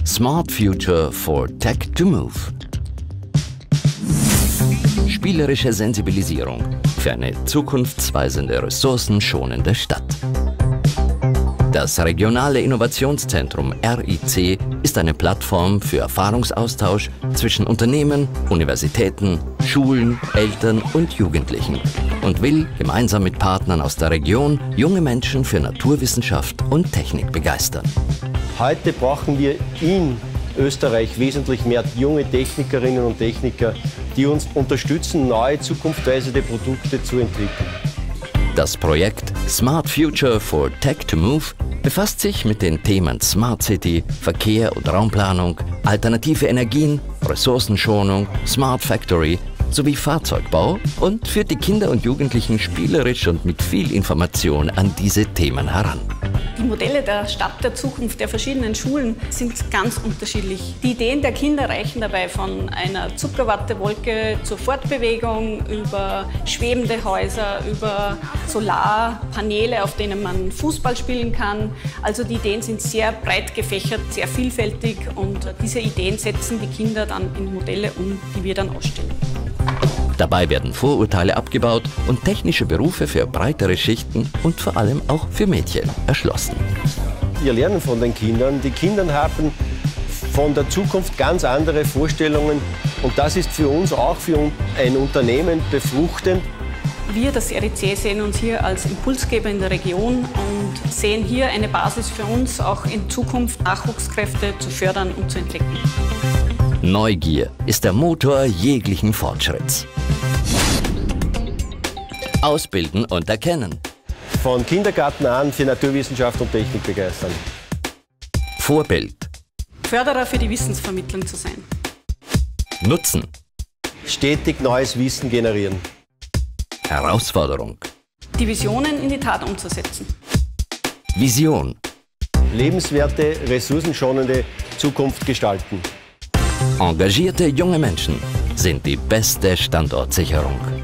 Smart Future for Tech to Move. Spielerische Sensibilisierung für eine zukunftsweisende, ressourcenschonende Stadt. Das Regionale Innovationszentrum RIC ist eine Plattform für Erfahrungsaustausch zwischen Unternehmen, Universitäten, Schulen, Eltern und Jugendlichen und will gemeinsam mit Partnern aus der Region junge Menschen für Naturwissenschaft und Technik begeistern. Heute brauchen wir in Österreich wesentlich mehr junge Technikerinnen und Techniker, die uns unterstützen, neue zukunftsweisende Produkte zu entwickeln. Das Projekt Smart Future for Tech to Move befasst sich mit den Themen Smart City, Verkehr und Raumplanung, alternative Energien, Ressourcenschonung, Smart Factory sowie Fahrzeugbau und führt die Kinder und Jugendlichen spielerisch und mit viel Information an diese Themen heran. Die Modelle der Stadt der Zukunft der verschiedenen Schulen sind ganz unterschiedlich. Die Ideen der Kinder reichen dabei von einer Zuckerwattewolke zur Fortbewegung, über schwebende Häuser, über Solarpaneele, auf denen man Fußball spielen kann. Also die Ideen sind sehr breit gefächert, sehr vielfältig und diese Ideen setzen die Kinder dann in Modelle um, die wir dann ausstellen. Dabei werden Vorurteile abgebaut und technische Berufe für breitere Schichten und vor allem auch für Mädchen erschlossen. Wir lernen von den Kindern. Die Kinder haben von der Zukunft ganz andere Vorstellungen und das ist für uns auch für ein Unternehmen befruchtend. Wir, das RIC, sehen uns hier als Impulsgeber in der Region und sehen hier eine Basis für uns, auch in Zukunft Nachwuchskräfte zu fördern und zu entdecken. Neugier ist der Motor jeglichen Fortschritts. Ausbilden und erkennen. Von Kindergarten an für Naturwissenschaft und Technik begeistern. Vorbild. Förderer für die Wissensvermittlung zu sein. Nutzen. Stetig neues Wissen generieren. Herausforderung. Die Visionen in die Tat umzusetzen. Vision. Lebenswerte, ressourcenschonende Zukunft gestalten. Engagierte junge Menschen sind die beste Standortsicherung.